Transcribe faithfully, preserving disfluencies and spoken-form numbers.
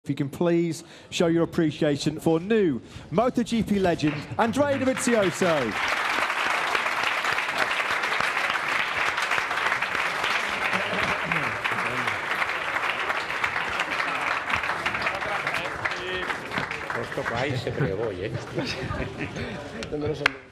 If you can please show your appreciation for new MotoGP legend, Andrea Dovizioso. Questo qua è sempre voi, eh?